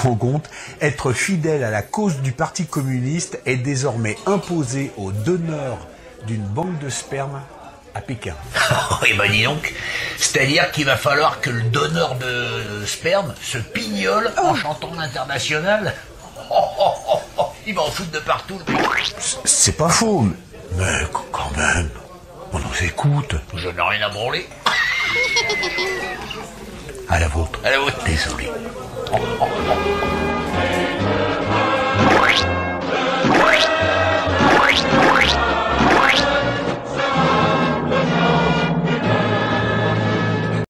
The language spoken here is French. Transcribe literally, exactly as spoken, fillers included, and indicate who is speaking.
Speaker 1: rends compte, être fidèle à la cause du Parti communiste est désormais imposé aux donneurs d'une banque de sperme à Pékin.
Speaker 2: Eh ben dis donc, c'est-à-dire qu'il va falloir que le donneur de sperme se pignole oh. en chantant l'international. Oh, oh, oh, oh. Il va en foutre de partout.
Speaker 1: C'est pas faux, mais quand même, on nous écoute.
Speaker 2: Je n'ai rien à branler.
Speaker 1: À la vôtre.
Speaker 2: À la vôtre.
Speaker 1: Désolé.
Speaker 2: Oh, oh, oh.